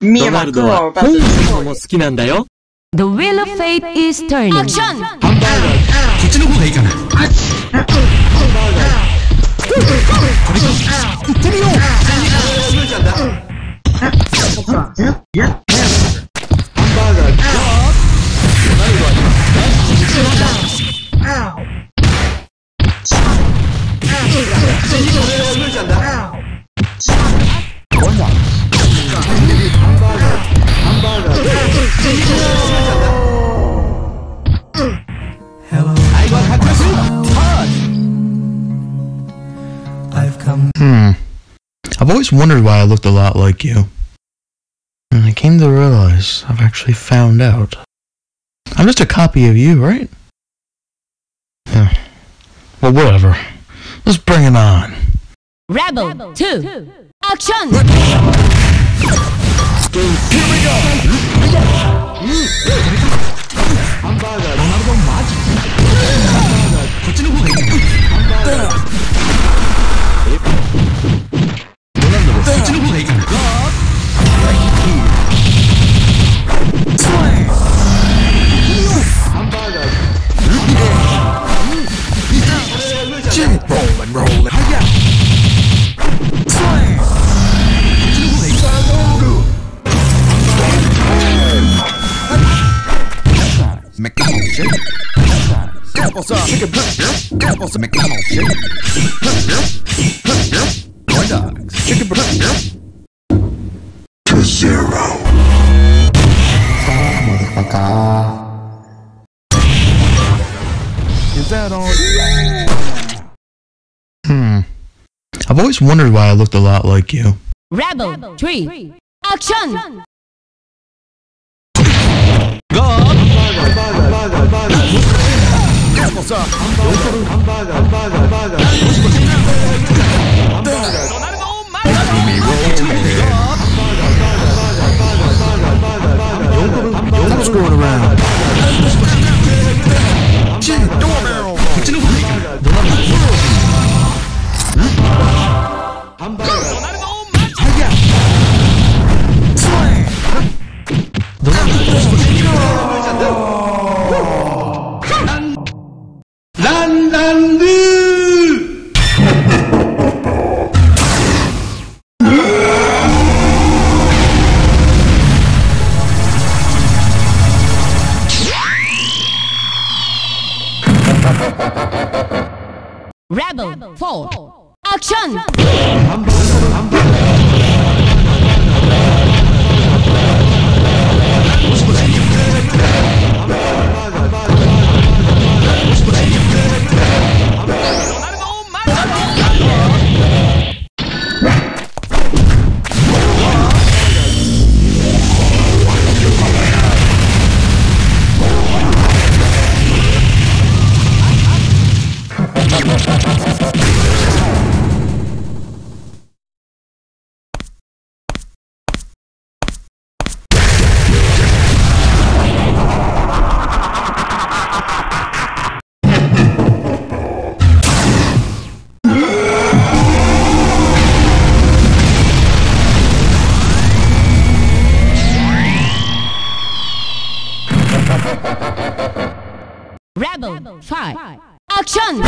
ドナルドは本物も好きなんだよ。 The wheel of fate is turning. Action! ハンバーガー、こっちの方がいいかな。ハンバーガー、これか、行ってみよう。ハンバーガー、ドナルドは I've always wondered why I looked a lot like you. And I came to realize I've actually found out. I'm just a copy of you, right? Yeah. Well, whatever. Let's bring it on. Rebel 2. Action! Here we go! ハンバーガー、ドナルドマジ。ハンバーガー、こっちの方がいいかな。ハンバーガー。ドナルドはこっちの方がいいかな。ハンバーガー。Rolling, rolling. Hiya. Slam. McDonald's shake. Applesauce chicken. Applesauce McDonald's shake. Corn dogs. Chicken. To 0. Motherfucker. Is that all? I've always wondered why I looked a lot like you. Rebel 3. Action! What's going around? Doorbell. Rebel 4. Action! Rebel 5. Action!